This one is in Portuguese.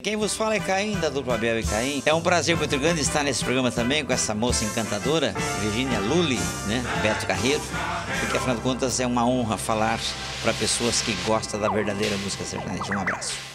Quem vos fala é Caim, da dupla Abel e Caim. É um prazer muito grande estar nesse programa também com essa moça encantadora, Virginia Lully, né? Beto Carreiro, porque afinal de contas é uma honra falar para pessoas que gostam da verdadeira música sertaneja. Um abraço.